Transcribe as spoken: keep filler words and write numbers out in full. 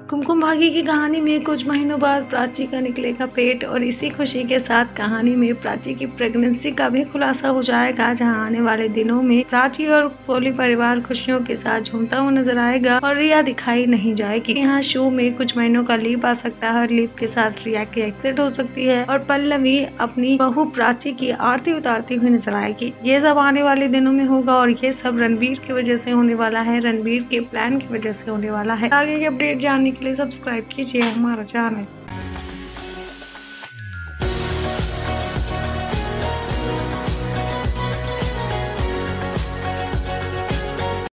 कुमकुम भाग्य की कहानी में कुछ महीनों बाद प्राची का निकलेगा पेट और इसी खुशी के साथ कहानी में प्राची की प्रेगनेंसी का भी खुलासा हो जाएगा, जहां आने वाले दिनों में प्राची और पोली परिवार खुशियों के साथ झूमता हुआ नजर आएगा और रिया दिखाई नहीं जाएगी। यहाँ शो में कुछ महीनों का लीप आ सकता है और लीप के साथ रिया की एक्सिट हो सकती है और पल्लवी अपनी बहू प्राची की आरती उतारती हुई नजर आएगी। ये सब आने वाले दिनों में होगा और ये सब रणबीर की वजह से होने वाला है, रणबीर के प्लान की वजह से होने वाला है। आगे के अपडेट जानने के लिए सब्सक्राइब कीजिए हमारा चैनल।